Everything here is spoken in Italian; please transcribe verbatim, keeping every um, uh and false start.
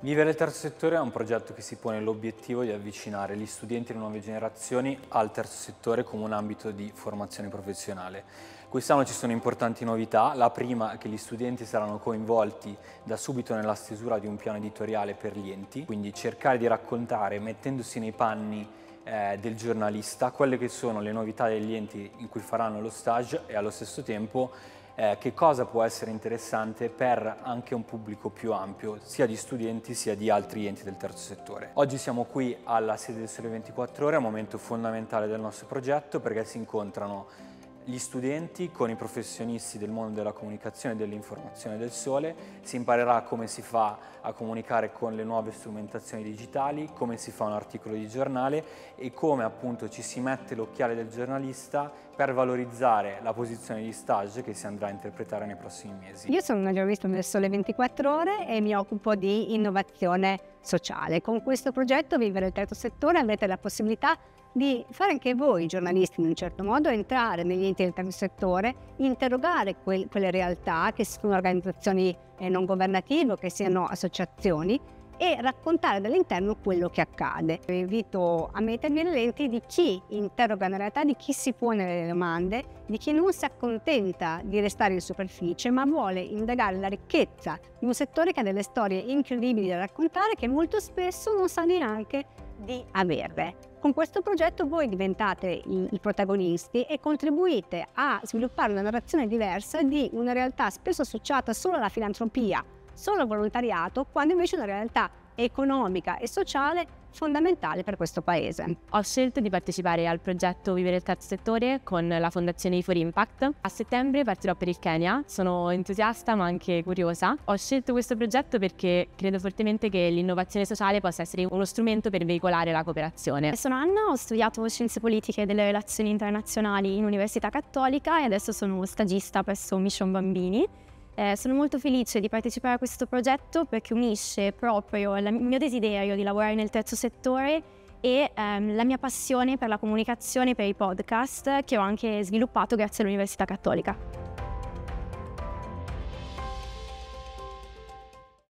Vivere il terzo settore è un progetto che si pone l'obiettivo di avvicinare gli studenti e le nuove generazioni al terzo settore come un ambito di formazione professionale. Quest'anno ci sono importanti novità. La prima è che gli studenti saranno coinvolti da subito nella stesura di un piano editoriale per gli enti, quindi cercare di raccontare, mettendosi nei panni eh, del giornalista, quelle che sono le novità degli enti in cui faranno lo stage e allo stesso tempo Eh, che cosa può essere interessante per anche un pubblico più ampio, sia di studenti sia di altri enti del terzo settore. Oggi siamo qui alla sede del Sole ventiquattro Ore, è un momento fondamentale del nostro progetto perché si incontrano gli studenti con i professionisti del mondo della comunicazione e dell'informazione del Sole, si imparerà come si fa a comunicare con le nuove strumentazioni digitali, come si fa un articolo di giornale e come appunto ci si mette l'occhiale del giornalista per valorizzare la posizione di stage che si andrà a interpretare nei prossimi mesi. Io sono una giornalista del Sole ventiquattro Ore e mi occupo di innovazione sociale. Con questo progetto Vivere il terzo settore avrete la possibilità di fare anche voi, giornalisti, in un certo modo, entrare negli enti del terzo settore, interrogare quel, quelle realtà, che siano organizzazioni eh, non governative, che siano associazioni, e raccontare dall'interno quello che accade. Vi invito a mettervi nelle lenti di chi interroga la realtà, di chi si pone le domande, di chi non si accontenta di restare in superficie, ma vuole indagare la ricchezza di un settore che ha delle storie incredibili da raccontare che molto spesso non sa neanche di avere. Con questo progetto voi diventate i, i protagonisti e contribuite a sviluppare una narrazione diversa di una realtà spesso associata solo alla filantropia, solo al volontariato, quando invece è una realtà economica e sociale fondamentale per questo paese. Ho scelto di partecipare al progetto Vivere il terzo settore con la fondazione For Impact. A settembre partirò per il Kenya, sono entusiasta ma anche curiosa. Ho scelto questo progetto perché credo fortemente che l'innovazione sociale possa essere uno strumento per veicolare la cooperazione. Sono Anna, ho studiato Scienze Politiche e delle Relazioni Internazionali in Università Cattolica e adesso sono stagista presso Mission Bambini. Eh, sono molto felice di partecipare a questo progetto perché unisce proprio il mio desiderio di lavorare nel terzo settore e ehm, la mia passione per la comunicazione, per i podcast che ho anche sviluppato grazie all'Università Cattolica.